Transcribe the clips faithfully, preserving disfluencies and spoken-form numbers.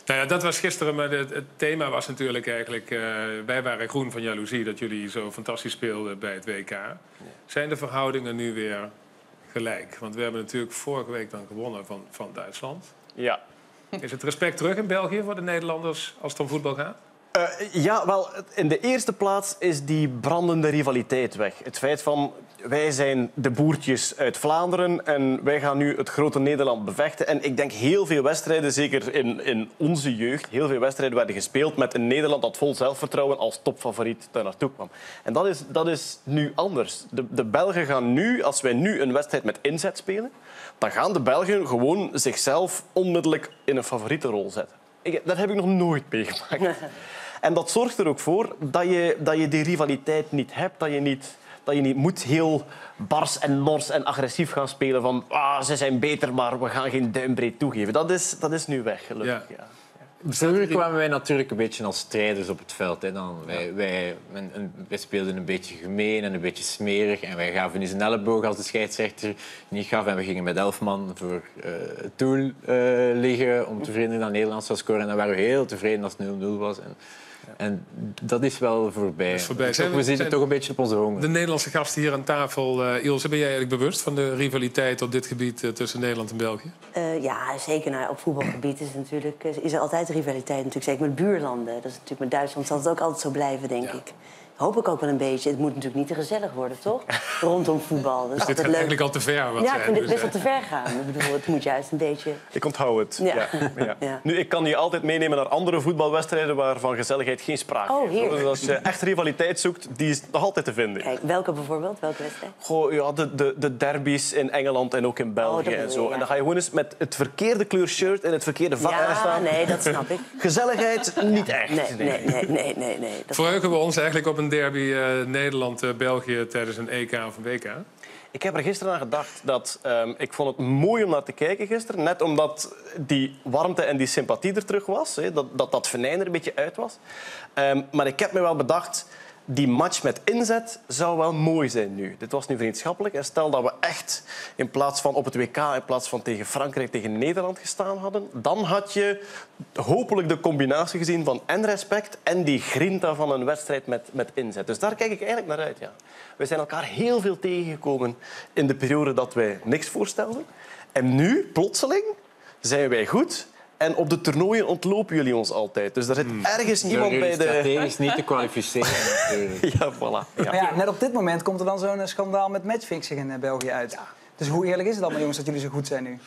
Nou ja, dat was gisteren, maar het, het thema was natuurlijk eigenlijk... Uh, wij waren groen van jaloezie dat jullie zo fantastisch speelden bij het W K. Ja. Zijn de verhoudingen nu weer gelijk? Want we hebben natuurlijk vorige week dan gewonnen van, van Duitsland. Ja. Is het respect terug in België voor de Nederlanders als het om voetbal gaat? Uh, ja, wel, in de eerste plaats is die brandende rivaliteit weg. Het feit van, wij zijn de boertjes uit Vlaanderen en wij gaan nu het grote Nederland bevechten. En ik denk heel veel wedstrijden, zeker in, in onze jeugd, heel veel wedstrijden werden gespeeld met een Nederland dat vol zelfvertrouwen als topfavoriet daar naartoe kwam. En dat is, dat is nu anders. De, de Belgen gaan nu, als wij nu een wedstrijd met inzet spelen, dan gaan de Belgen gewoon zichzelf onmiddellijk in een favoriete rol zetten. Ik, dat heb ik nog nooit meegemaakt. En dat zorgt er ook voor dat je, dat je die rivaliteit niet hebt. Dat je niet, dat je niet moet heel bars en nors en agressief gaan spelen van ah, ze zijn beter, maar we gaan geen duimbreed toegeven. Dat is, dat is nu weg, gelukkig. Ja. Ja. Vroeger kwamen wij natuurlijk een beetje als strijders op het veld. Hè. Dan, wij, wij, een, een, wij speelden een beetje gemeen en een beetje smerig. En wij gaven eens een elleboog als de scheidsrechter niet gaf. En we gingen met elf man voor uh, het doel uh, liggen om te verhinderen dat Nederland zou scoren. En dan waren we heel tevreden als het nul nul was. En, En dat is wel voorbij. Is voorbij. Zijn, we zitten toch een beetje op onze honger. De Nederlandse gasten hier aan tafel. Uh, Ilse, ben jij eigenlijk bewust van de rivaliteit op dit gebied uh, tussen Nederland en België? Uh, ja, zeker. Nou, op voetbalgebied is, het natuurlijk, is er altijd rivaliteit. Natuurlijk, zeker met buurlanden. Dat is natuurlijk met Duitsland zal het ook altijd zo blijven, denk ja. ik. Hoop ik ook wel een beetje. Het moet natuurlijk niet te gezellig worden, toch? Rondom voetbal. Dat is dus dit gaat leuk. Eigenlijk al te ver. Wat ja, ik vind het dus, best wel te ver gaan. Ik bedoel, het moet juist een beetje... Ik onthoud het. Ja. Ja. Ja. Ja. Nu, ik kan je altijd meenemen naar andere voetbalwedstrijden waar van gezelligheid geen sprake oh, is. Dus als je echt rivaliteit zoekt, die is nog altijd te vinden. Kijk, welke bijvoorbeeld? Welke wedstrijd? Goh, ja, de, de, de derbies in Engeland en ook in België. Oh, en, zo. Je, ja. En dan ga je gewoon eens met het verkeerde kleur shirt en het verkeerde vak ja, staan. Nee, dat snap ik. Gezelligheid niet echt. Nee, nee, nee. nee, nee, nee. Verheugen we ons eigenlijk op een derby... Uh, Nederland-België tijdens een E K of een W K? Ik heb er gisteren aan gedacht dat um, ik vond het mooi om naar te kijken gisteren. Net omdat die warmte en die sympathie er terug was. Hè, dat, dat dat venijn er een beetje uit was. Um, maar ik heb me wel bedacht, die match met inzet zou wel mooi zijn nu. Dit was nu vriendschappelijk. En stel dat we echt in plaats van op het W K, in plaats van tegen Frankrijk, tegen Nederland gestaan hadden, dan had je hopelijk de combinatie gezien van en respect en die grinta van een wedstrijd met, met inzet. Dus daar kijk ik eigenlijk naar uit. Ja. We zijn elkaar heel veel tegengekomen in de periode dat wij niks voorstelden. En nu, plotseling, zijn wij goed. En op de toernooien ontlopen jullie ons altijd. Dus er zit hmm. ergens iemand bij de... strategisch niet te kwalificeren. ja, voilà. Ja. Maar ja, net op dit moment komt er dan zo'n schandaal met matchfixing in België uit. Ja. Dus hoe eerlijk is het dan, jongens, dat jullie zo goed zijn nu?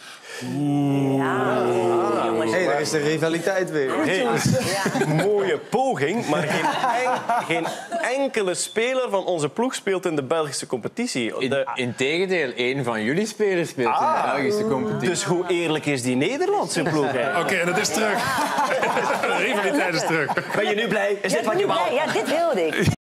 Ja, jongens. Hé, hey, daar is de rivaliteit weer. Hey, ja. Mooie poging, maar geen, en, geen enkele speler van onze ploeg speelt in de Belgische competitie. De... Integendeel, één van jullie spelers speelt ah, in de Belgische competitie. Dus hoe eerlijk is die Nederlandse ploeg? Oké, okay, dat is terug. De rivaliteit is terug. Ben je nu blij? Is ja, dit wat je wou? Ja, dit wilde ik.